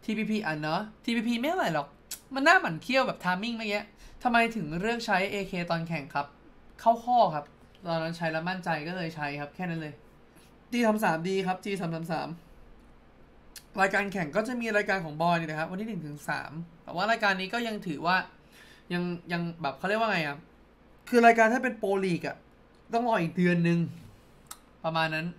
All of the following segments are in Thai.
TPP อ่ะเนาะ TPP ไม่เท่าไหร่หรอกมันน่าหมั่นเคี้ยวแบบทามมิ่งเมื่อกี้ทำไมถึงเลือกใช้ AK ตอนแข่งครับเข้าข้อครับตอนนั้นใช้แล้วมั่นใจก็เลยใช้ครับแค่นั้นเลย G33 ดีครับ G333 รายการแข่งก็จะมีรายการของบอยนี่นะครับวันที่1 ถึง 3แต่ว่ารายการนี้ก็ยังถือว่ายังแบบเขาเรียกว่าไงอ่ะคือรายการถ้าเป็นโปรลีกอ่ะต้องรออีกเดือนนึงประมาณนั้น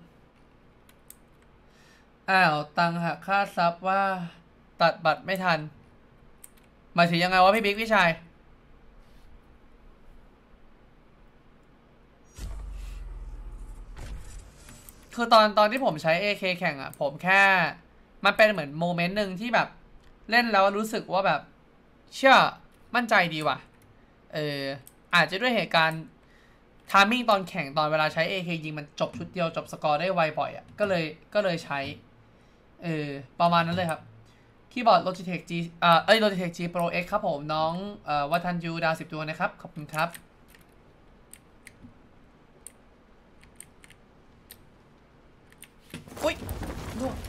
ตังหักค่าซับว่าตัดบัตรไม่ทันหมายถึงยังไงวะพี่บิ๊กพี่ชายคือตอนที่ผมใช้ AK แข่งอ่ะผมแค่มันเป็นเหมือนโมเมนต์หนึ่งที่แบบเล่นแล้วรู้สึกว่าแบบเชื่อมั่นใจดีว่ะอาจจะด้วยเหตุการณ์ทามมิ่งตอนแข่งตอนเวลาใช้ AK ยิงมันจบชุดเดียวจบสกอร์ได้ไวบ่อยอ่ะก็เลยใช้ประมาณนั้นเลยครับคีย์บอร์ด Logitech G Logitech G Pro X ครับผมน้องวัฒนยูดาว10 ดวงนะครับขอบคุณครับอุ้ยลูก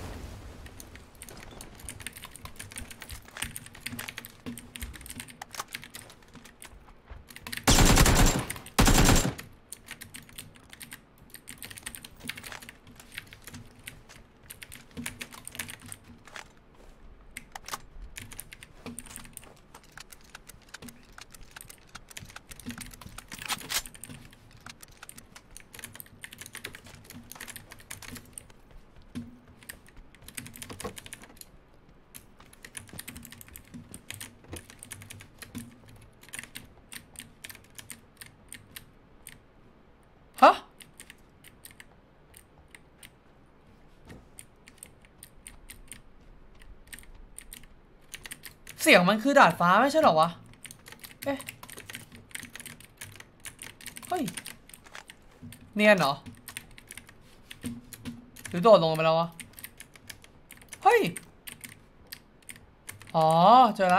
ฮะเสียงมันคือดาดฟ้าไม่ใช่หรอวะเอ๊ะเฮ้ยเนียนเหรอหรือโดดลงไปแล้ววะเฮ้ยอ๋อเจอละ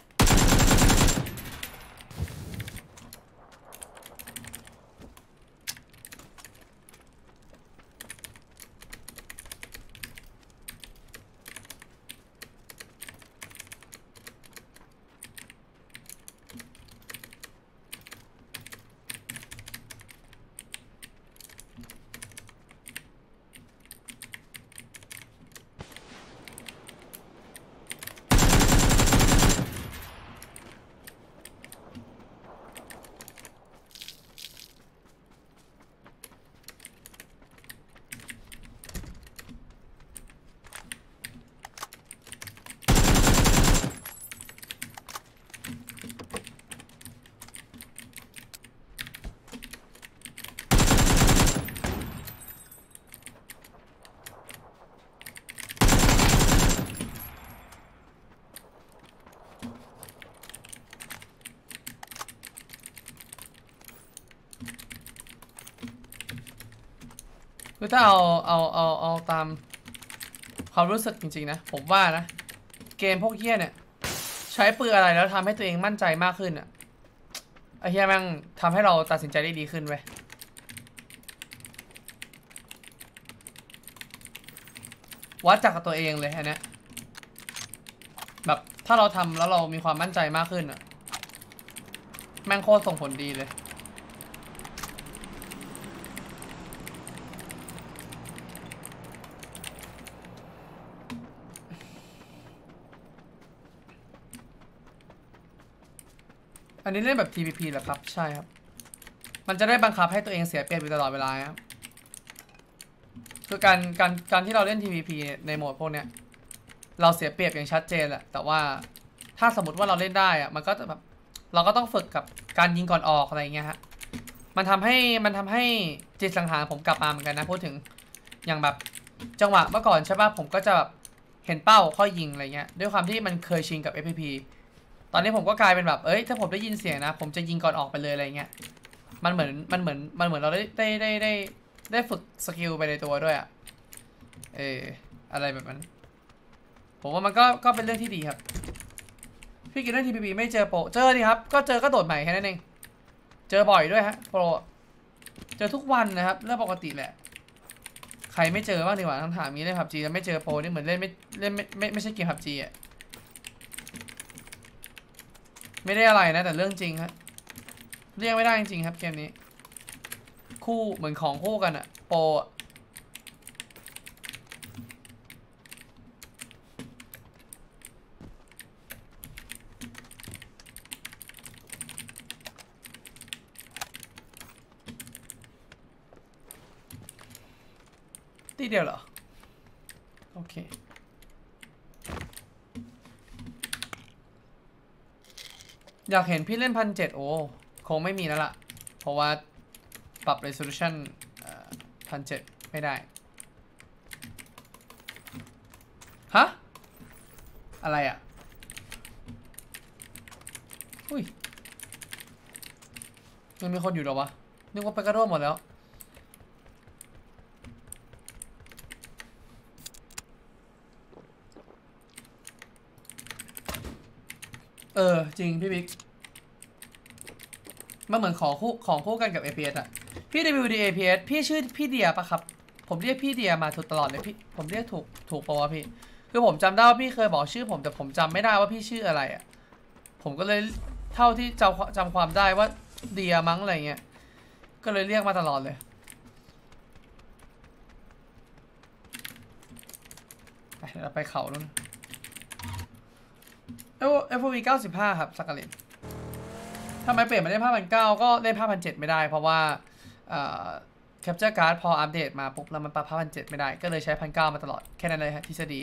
คือถ้าเอาตามความรู้สึกจริงๆนะผมว่านะเกมพวกเฮี้ยเนี่ยใช้ปืนอะไรแล้วทำให้ตัวเองมั่นใจมากขึ้นอ่ะไอ้เฮี้ยแม่งทำให้เราตัดสินใจได้ดีขึ้นเว้ยวัดจากตัวเองเลยอันเนี้ยแบบถ้าเราทำแล้วเรามีความมั่นใจมากขึ้นอ่ะแม่งโคตรส่งผลดีเลยอันนี้เล่นแบบ TPP เหรอครับใช่ครับมันจะได้บังคับให้ตัวเองเสียเปรียบอยู่ตลอดเวลาครับคือการที่เราเล่น TPP ในโหมดพวกเนี้ยเราเสียเปรียบอย่างชัดเจนแหละแต่ว่าถ้าสมมติว่าเราเล่นได้อะมันก็จะแบบเราก็ต้องฝึกกับการยิงก่อนออกอะไรเงี้ยฮะมันทำให้จิตสังหารผมกลับมาเหมือนกันนะพูดถึงอย่างแบบจังหวะเมื่อก่อนใช่ป่ะผมก็จะแบบเห็นเป้าค่อยยิงอะไรเงี้ยด้วยความที่มันเคยชินกับ FPP ตอนนี้ผมก็กลายเป็นแบบถ้าผมได้ยินเสียงนะผมจะยิงก่อนออกไปเลยอะไรเงี้ยมันเหมือนเราได้ฝึกสกิลไปในตัวด้วยอะอะไรแบบนั้นผมว่ามันก็เป็นเรื่องที่ดีครับพี่กินเรื่อง TPP ไม่เจอโปรเจอดิครับก็เจอก็โดดใหม่แค่นั้นเองเจอบ่อยด้วยฮะโปรเจอทุกวันนะครับเรื่องปกติแหละใครไม่เจอบ้างดีกว่าต้องถามงี้เล่นผับจีแล้วไม่เจอโปรนี่เหมือนเล่นไม่ใช่เกมผับจีอ่ะไม่ได้อะไรนะแต่เรื่องจริงครับเรียกไม่ได้จริงๆครับเกมนี้คู่เหมือนของคู่กันอะโปรตีเดียวเหรอโอเคอยากเห็นพี่เล่น1,700โอ้คงไม่มีแล้วล่ะเพราะว่าปรับ resolution 1,700ไม่ได้ฮะอะไรอ่ะอุ้ยยังมีคนอยู่หรอวะนึกว่าไปกระโดดหมดแล้วจริงพี่บิ๊กมันเหมือนของคู่กันกับ APS อ่ะพี่ WD APS พี่ชื่อพี่เดียปะครับผมเรียกพี่เดียมาตลอดเลยพี่ผมเรียกถูกปะวะพี่คือผมจำได้ว่าพี่เคยบอกชื่อผมแต่ผมจำไม่ได้ว่าพี่ชื่ออะไรอ่ะผมก็เลยเท่าที่จำความได้ว่าเดียมั้งอะไรเงี้ยก็เลยเรียกมาตลอดเลยไปเดี๋ยวเราไปเขานู่นFOV 95ครับสักกะลินทำไมเปลี่ยนมาเล่น5,900ก็เล่น5,700ไม่ได้เพราะว่าCapture Card พออัปเดตมาปุ๊บแล้วมันปรับ5,700ไม่ได้ก็เลยใช้1,900มาตลอดแค่นั้นเลยฮะทฤษฎี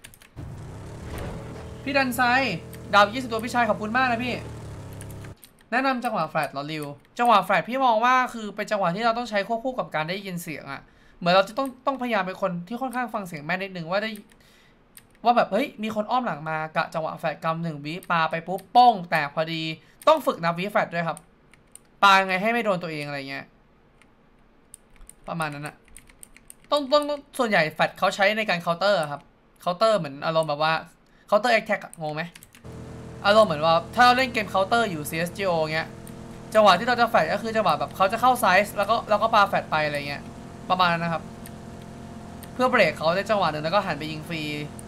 พี่ดันไซดาว20ตัวพี่ชายขอบคุณมากนะพี่แนะนำจังหวะแฟลตหรอริวจังหวะแฟลตพี่มองว่าคือเป็นจังหวะที่เราต้องใช้ควบคู่กับการได้ยินเสียงอะเหมือนเราจะต้องพยายามเป็นคนที่ค่อนข้างฟังเสียงแม่นนิดนึงว่าแบบเฮ้ยมีคนอ้อมหลังมากะจังหวะแฟลตกำ1 วิปาไปปุ๊บโป้งแตกพอดีต้องฝึกนับวิแฟลตด้วยครับปาไงให้ไม่โดนตัวเองอะไรเงี้ยประมาณนั้นอะต้องส่วนใหญ่แฟลตเขาใช้ในการเคาน์เตอร์ครับเคาน์เตอร์เหมือนอารมณ์แบบว่าเคาน์เตอร์แอคแท็กงงไหมอารมณ์เหมือนว่าถ้าเราเล่นเกมเคาน์เตอร์อยู่ CSGO เงี้ยจังหวะที่เราจะแฟลตก็คือจังหวะแบบเขาจะเข้าไซส์แล้วก็ปาแฟลตไปอะไรเงี้ยประมาณนั้นนะครับเพื่อเบรกเขาในจังหวะหนึ่งแล้วก็หันไปยิงฟรี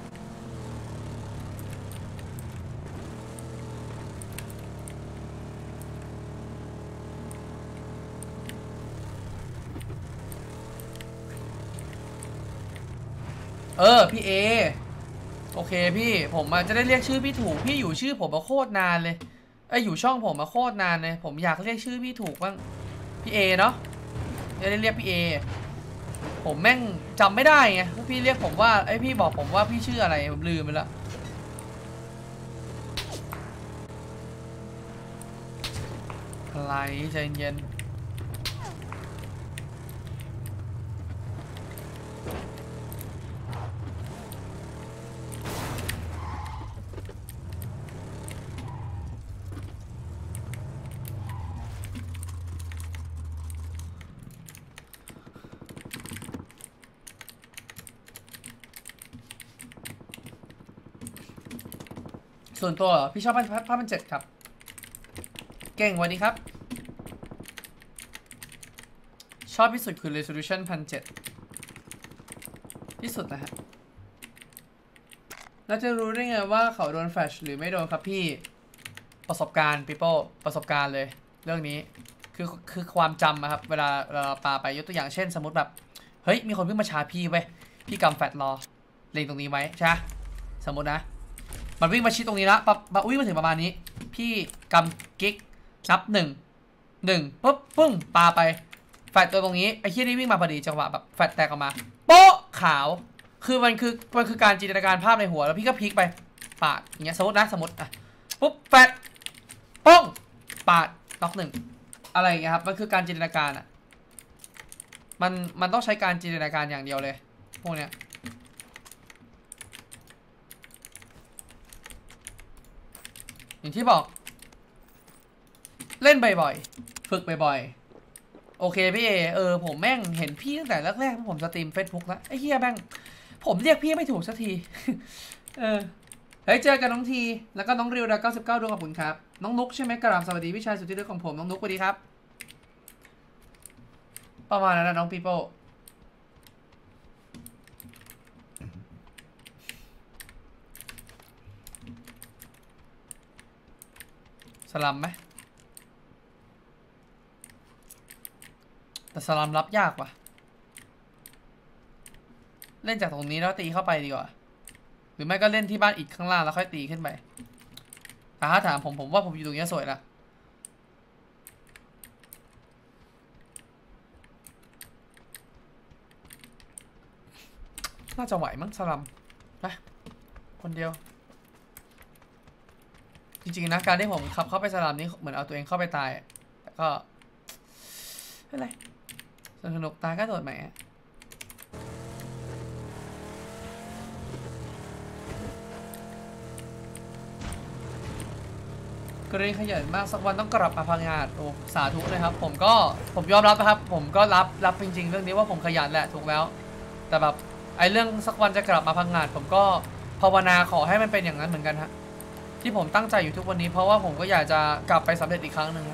พี่เอโอเคพี่ผมจะได้เรียกชื่อพี่ถูกพี่อยู่ชื่อผมมาโคตรนานเลยอยู่ช่องผมมาโคตรนานเลยผมอยากเรียกชื่อพี่ถูกบ้างพี่เอเนาะจะได้เรียกพี่เอผมแม่งจำไม่ได้ไงพี่เรียกผมว่าพี่บอกผมว่าพี่ชื่ออะไรผมลืมไปแล้วอะไรใจเย็นส่วนตัวพี่ชอบ5,700ครับเก่งวันนี้ครับชอบที่สุดคือ resolution 1,700ที่สุดนะฮะแล้วจะรู้ได้ไงว่าเขาโดนแฟลชหรือไม่โดนครับพี่ประสบการณ์ people ประสบการณ์เลยเรื่องนี้คือความจำนะครับเวลาเราปาไปยกตัวอย่างเช่นสมมติแบบเฮ้ยมีคนวิ่งมาชาร์จพี่ไปพี่กำแฟลชรอเล็งตรงนี้ไว้ใช่สมมตินะมันวิ่งมาชิดตรงนี้ละปั๊บวิ่งมาถึงประมาณนี้พี่กำกิ๊กนับ1ปุ๊บปึ้งปาไปแฟลชตัวตรงนี้ไอ้ที่นี่วิ่งมาพอดีจังหวะแบบแฟลชแตกออกมาโป๊ะขาวคือมันคือการจินตนาการภาพในหัวแล้วพี่ก็พลิกไปปาดอย่างเงี้ยสมมติอ่ะปุ๊บแฟลชป้องปาดน็อก1อะไรอย่างเงี้ยครับมันคือการจินตนาการอ่ะมันต้องใช้การจินตนาการอย่างเดียวเลยพวกเนี้ยอย่างที่บอกเล่นบ่อยๆฝึกบ่อยๆโอเคพี่เอผมแม่งเห็นพี่ตั้งแต่แรกๆผมสตรีม Facebook แล้วไอ้เหี้ยแม่งผมเรียกพี่ไม่ถูกสักทีเฮ้ยเจอกันน้องทีแล้วก็น้องริวดา99ดวงขอบคุณครับน้องนุกใช่ไหมกราบสวัสดีพี่ชายสุดที่รักของผมน้องนุกสวัสดีครับประมาณนั้นนะน้องปีโป้ลัมไหมแต่สลัมรับยากว่ะเล่นจากตรงนี้แล้วตีเข้าไปดีกว่าหรือไม่ก็เล่นที่บ้านอิฐข้างล่างแล้วค่อยตีขึ้นไปแต่ถ้าถามผมว่าผมอยู่ตรงนี้สวยละน่าจะไหวมั้งสลัมนะคนเดียวจริงๆนะการที่ผมขับเข้าไปสลัมนี้เหมือนเอาตัวเองเข้าไปตายแต่ก็ไม่เป็นไรสนุกตายก็โดดใหม่กรณีขยันมากสักวันต้องกลับมาพังงาดโอ้สาธุเลยครับผมยอมรับนะครับผมก็รับจริงๆเรื่องนี้ว่าผมขยันแหละถูกแล้วแต่แบบไอ้เรื่องสักวันจะกลับมาพังงาดผมก็ภาวนาขอให้มันเป็นอย่างนั้นเหมือนกันฮะที่ผมตั้งใจอยู่ทุกวันนี้เพราะว่าผมก็อยากจะกลับไปสำเร็จอีกครั้งหนึ่ง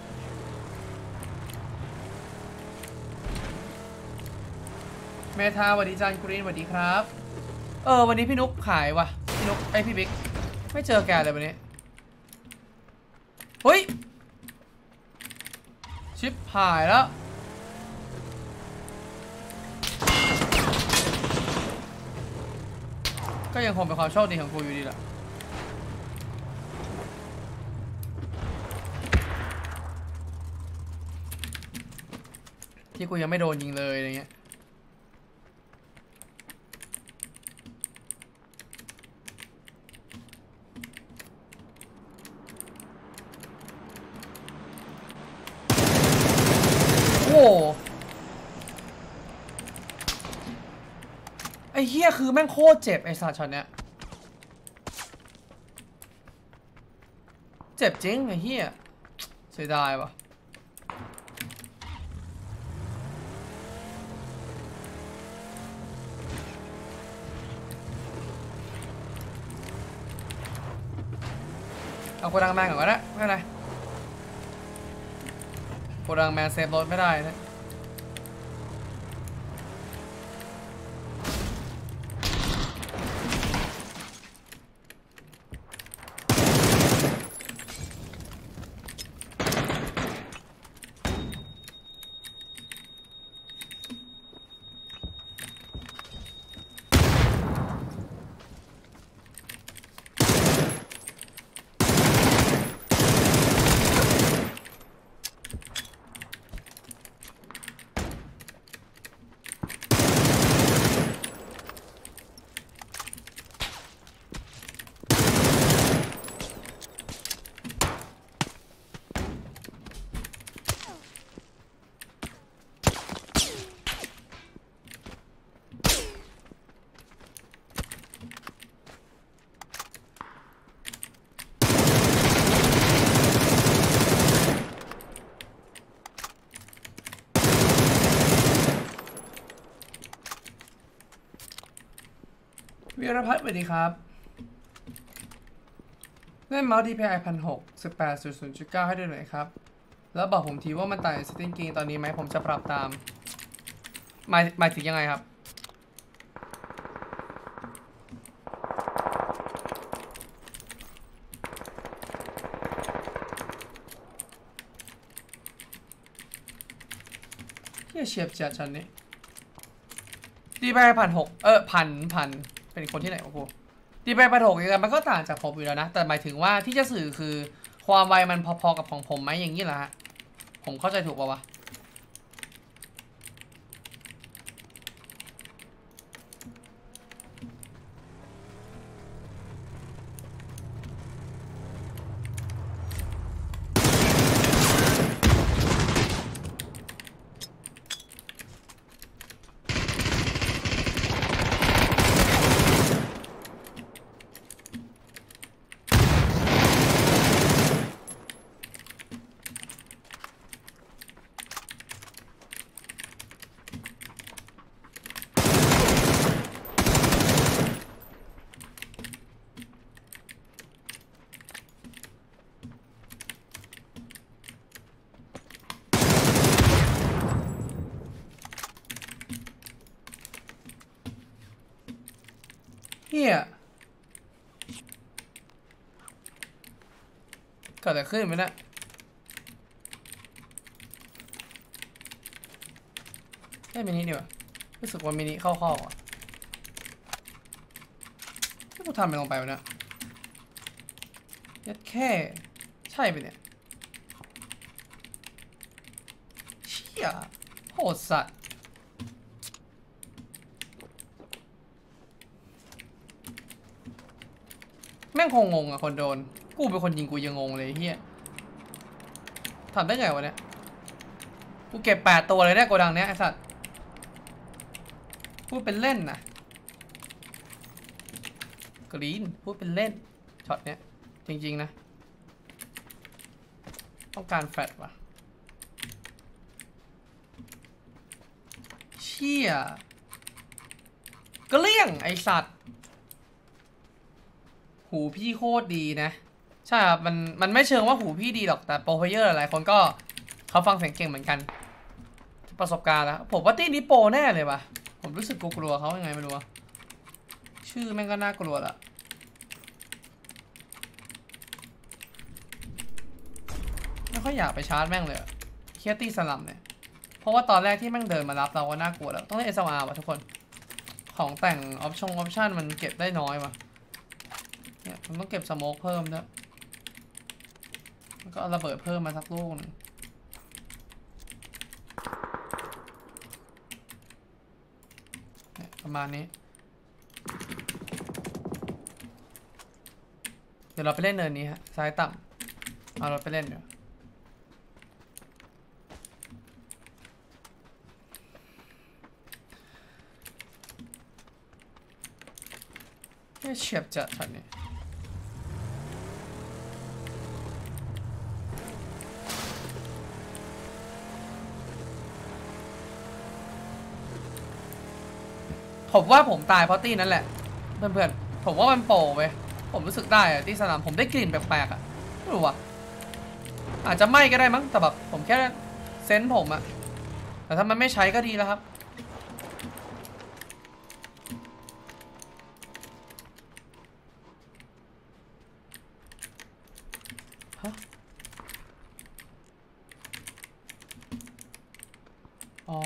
เมธาสวัสดีจานกรีนสวัสดีครับวันนี้พี่นุ๊กหายว่ะพี่นุ๊กพี่บิ๊กไม่เจอแกเลยวันนี้เฮ้ยชิปหายแล้วก็ยังคงเป็นความโชคดีของกูอยู่ดีแหละที่กูยังไม่โดนยิงเลยอะไรเงี้ยโอ้ไอ้เหี้ยคือแม่งโคตรเจ็บไอ้สัตว์ช็อตเนี้ยเจ็บจริงไอ้เหี้ยเสียดายวะเอาโกดังแมนก่อนก็ได้ไม่เป็นไรโกดังแมนเซฟรถไม่ได้นะวีรพัฒน์สวัสดีครับเล่นเมาส์ DPI 16 18.0.9 ให้ด้วยหน่อยครับแล้วบอกผมทีว่ามันต่างจาก Setting King ตอนนี้ไหมผมจะปรับตามหมายถึงยังไงครับเฮียเฉียบจัดชันนี้ DPI 1,600พันเป็นคนที่ไหนวะกูDPI 1,600ยังไงมันก็ต่างจากผมอยู่แล้วนะแต่หมายถึงว่าที่จะสื่อคือความไวมันพอๆกับของผมไหมอย่างนี้เหรอฮะผมเข้าใจถูกป่าวะเฮียเกิดอะไรขึ้นไหมเนี่ยได้มินิดีกว่ารู้สึกว่ามินิเข้าข้ออ่ะที่กูทำไปลงไปวะเนี่ยยัดแค่ใช่ไปเนี่ยเชี่ยโหดสัตว์แม่งคงงงอ่ะคนโดนกูเป็นคนยิงกูยังงงเลยเฮียทำได้ไงวะเนี่ยกูเก็บ8 ตัวเลยเนี่ยโกดังเนี้ยไอ้สัตว์พูดเป็นเล่นนะกรีนพูดเป็นเล่นช็อตเนี้ยจริงๆนะต้องการแฟลชว่ะเชี่ยเกลี้ยงไอสัตว์หูพี่โคตรดีนะใช่ครับมันไม่เชิงว่าหูพี่ดีหรอกแต่โปรเพลเยอร์หลายคนก็เขาฟังเสียงเก่งเหมือนกันประสบการณ์แล้วผมว่าตี้นี้โปรแน่เลยว่ะผมรู้สึกกลัวเขายังไงไม่รู้วะชื่อแม่งก็น่ากลัวละไม่ค่อยอยากไปชาร์จแม่งเลยเคียตี้สลัมเนี่ยเพราะว่าตอนแรกที่แม่งเดินมารับเราก็น่ากลัวแล้วต้องเล่น SLR ว่ะทุกคนของแต่งออปชั่นมันเก็บได้น้อยว่ะเนี่ยมันต้องเก็บสโมกเพิ่มด้วยแล้วก็เอาระเบิดเพิ่มมาสักลูกหนึ่งประมาณนี้เดี๋ยวเราไปเล่นเนินนี้ฮะซ้ายต่ำเอาเราไปเล่นเดี๋ยวเฉียบจัดทันนี้ผมว่าผมตายเพราะตี้นั่นแหละเพื่อนๆผมว่ามันโป่ไปผมรู้สึกได้อะที่สนามผมได้กลิ่นแปลกๆอะไม่รู้ว่ะอาจจะไหม้ก็ได้มั้งแต่แบบผมแค่เซนส์ผมอะแต่ถ้ามันไม่ใช้ก็ดีแล้วครับฮะอ๋อ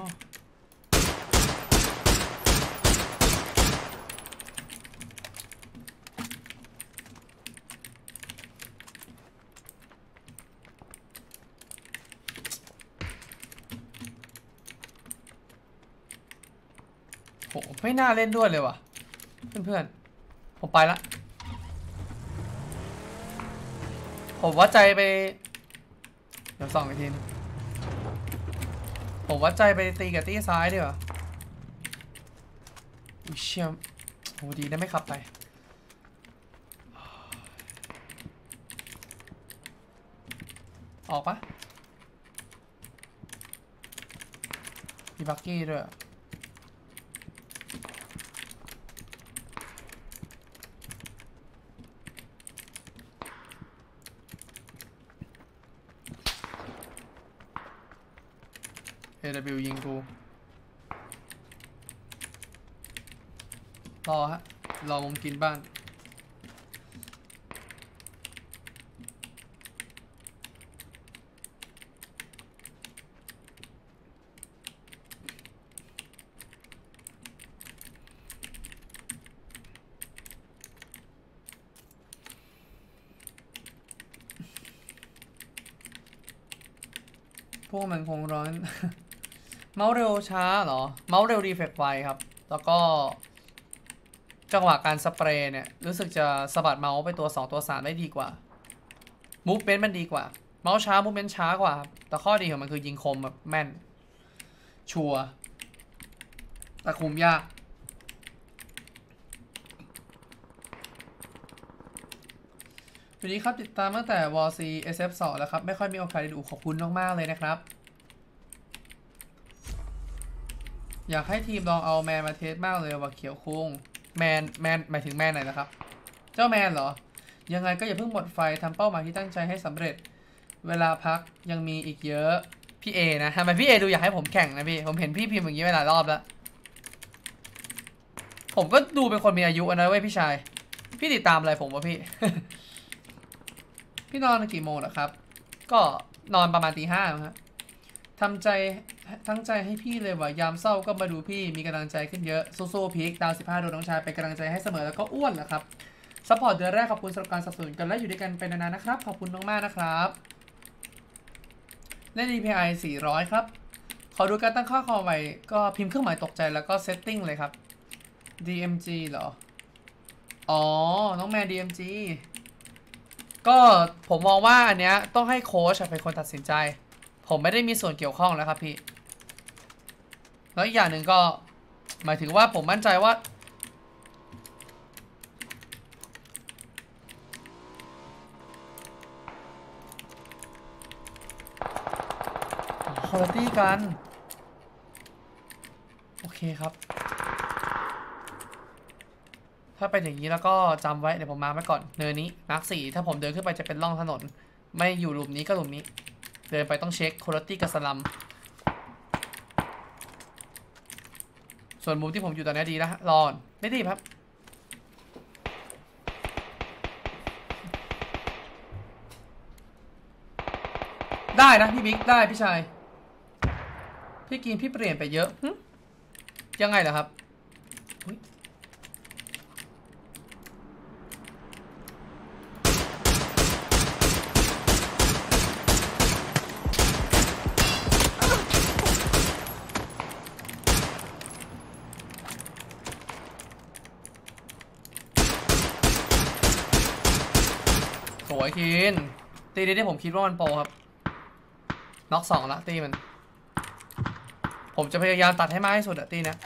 โหไม่น่าเล่นด้วยเลยว่ะเพื่อนๆผมไปละผมวัดใจไปเดี๋ยวส่องอีกทีนึงผมวัดใจไปตีกับตี้ซ้ายดีกว่าอุ้ยเชี่ยโหดีนะไม่ขับไปออกปะมีบักกี้ด้วยAW ยิงกูรอฮะรอมุมกินบ้านพวกมันคงร้อน เมาส์เร็วช้าเหรอเมาส์เร็วรีเฟกไวครับแล้วก็จังหวะการสเปรย์เนี่ยรู้สึกจะสะบัดเมาส์ไปตัว2ตัว3ได้ดีกว่ามูฟเมนต์มันดีกว่าเมาส์ช้ามูฟเมนต์ช้ากว่าแต่ข้อดีของมันคือยิงคมแบบแม่นชัวร์แต่คุมยากวันนี้ครับติดตามตั้งแต่ WC SF2 แล้วครับไม่ค่อยมีโอกาสได้ดูขอบคุณมากๆเลยนะครับอยากให้ทีมลองเอาแมนมาเทสมากเลยว่าเขียวคุ้งแมนหมายถึงแมนไหนนะครับเจ้าแมนเหรอยังไงก็อย่าเพิ่งหมดไฟทำเป้าหมายที่ตั้งใจให้สำเร็จเวลาพักยังมีอีกเยอะพี่เอนะทำไมพี่เอดูอยากให้ผมแข่งนะพี่ผมเห็นพี่พิมพ์อย่างนี้เวลารอบแล้วผมก็ดูเป็นคนมีอายุนะเว้ยพี่ชายพี่ติดตามอะไรผมวะพี่พี่นอนกี่โมงเหรอครับก็นอนประมาณตี 5ครับทำใจทั้งใจให้พี่เลยว่ายามเศร้าก็มาดูพี่มีกำลังใจขึ้นเยอะสู้ๆพีคดาว15โดนน้องชายเป็นกำลังใจให้เสมอแล้วก็อ้วนแหละครับซัพพอร์ตเดือนแรกขอบคุณสำหรับการสนับสนุนกันและอยู่ด้วยกันเป็นนานๆนะครับขอบคุณมากๆนะครับเล่น DPI 400ครับขอดูการตั้งค่าคอมไว้ก็พิมพ์เครื่องหมายตกใจแล้วก็เซตติ้งเลยครับ DMG เหรออ๋อน้องแมน DMG ก็ผมมองว่าอันเนี้ยต้องให้โค้ชเป็นคนตัดสินใจผมไม่ได้มีส่วนเกี่ยวข้องแล้วครับพี่แล้วอีกอย่างหนึ่งก็หมายถึงว่าผมมั่นใจว่าคุณภาพกันโอเคครับถ้าเป็นอย่างนี้แล้วก็จำไว้เดี๋ยวผมมาร์คไว้ก่อนเนินนี้มาร์ค4ถ้าผมเดินขึ้นไปจะเป็นร่องถนนไม่อยู่หลุมนี้ก็หลุมนี้เดินไปต้องเช็คคุณภาพกับสลัมส่วนมุมที่ผมอยู่ตอนนี้ดีแล้วรอไม่ดีครับได้นะพี่บิ๊กได้พี่ชายพี่กินพี่เปลี่ยนไปเยอะยังไงล่ะครับสวยคินตีนี้ที่ผมคิดว่ามันโปรครับน็อก2ละตีมันผมจะพยายามตัดให้มากที่สุดอะตีนะ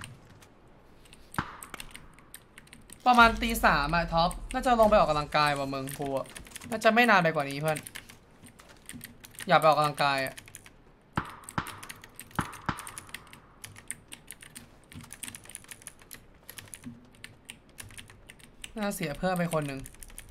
ประมาณตี 3อะท็อปน่าจะลงไปออกกำลังกายว่ะมึงกูอะน่าจะไม่นานไปกว่านี้เพื่อนอยากไปออกกำลังกายอะน่าเสียเพิ่มไปคนหนึ่ง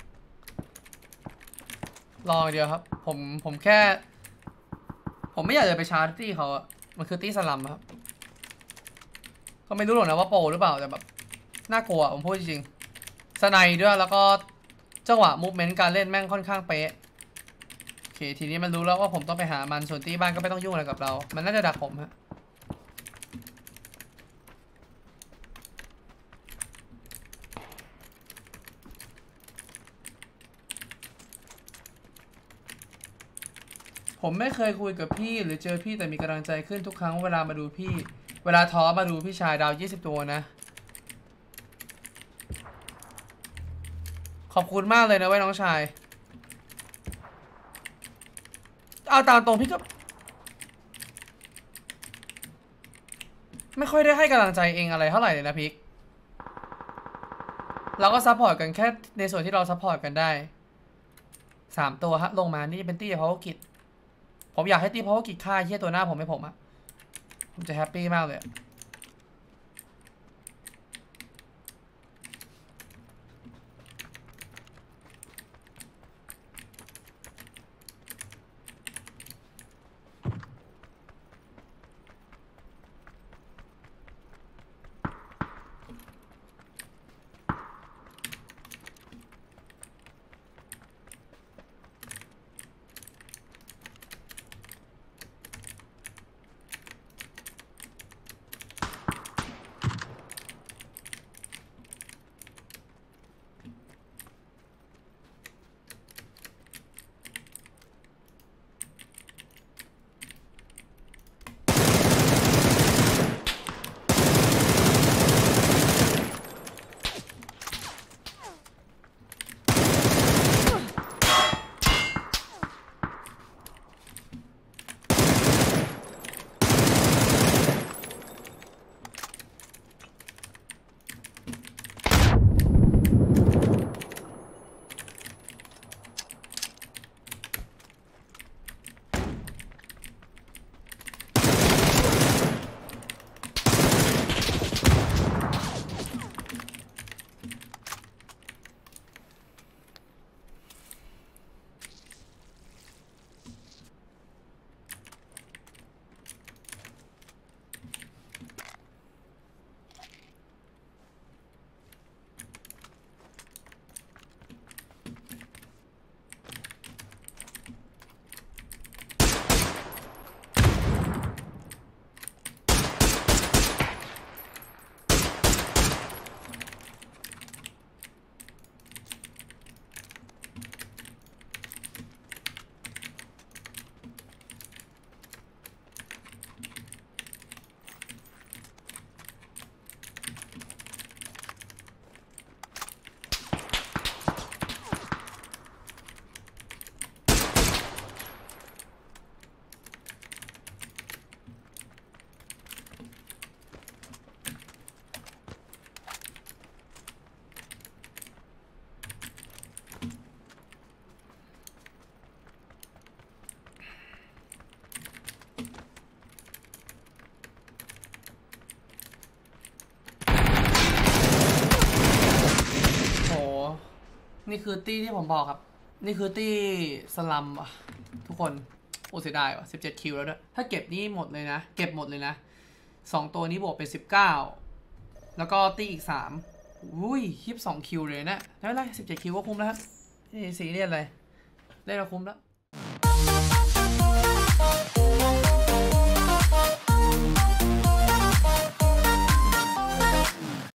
รอเดียวครับผมแค่ผมไม่อยากจะไปชาร์จตี้เขาอะมันคือตี้สลัมครับก็ไม่รู้หรอกนะว่าโปรหรือเปล่าแต่แบบน่ากลัวผมพูดจริงๆสไนด้วยแล้วก็จังหวะมูฟเมนต์การเล่นแม่งค่อนข้างเป๊ะโอเคทีนี้มันรู้แล้วว่าผมต้องไปหามันส่วนตี้บ้านก็ไม่ต้องยุ่งอะไรกับเรามันน่าจะดักผมฮะผมไม่เคยคุยกับพี่หรือเจอพี่แต่มีกำลังใจขึ้นทุกครั้งเวลามาดูพี่เวลาท้อมาดูพี่ชายดาว20ตัวนะขอบคุณมากเลยนะเว้ยน้องชายเอาตามตรงพี่ก็ไม่ค่อยได้ให้กำลังใจเองอะไรเท่าไหร่เลยนะพิกเราก็ซัพพอร์ตกันแค่ในส่วนที่เราซัพพอร์ตกันได้3 ตัวฮะลงมานี่เป็นตี้เพราะว่ากิจผมอยากให้ตี้เพราะว่ากิจฆ่าเฮี้ยตัวหน้าผมให้ผมอะผมจะแฮปปี้มากเลยนี่คือตี้ที่ผมบอกครับนี่คือตี้สลัมอะทุกคนโอ้เสียดายว่ะ17คิวแล้วด้วยถ้าเก็บนี่หมดเลยนะเก็บหมดเลยนะ2ตัวนี้บวกเป็น19แล้วก็ตี้อีก3อุ้ย22คิวเลยนะไม่เป็นไร17คิวก็คุ้มแล้วครับนี่ซีเรียสเลยได้มาคุ้มแล้ว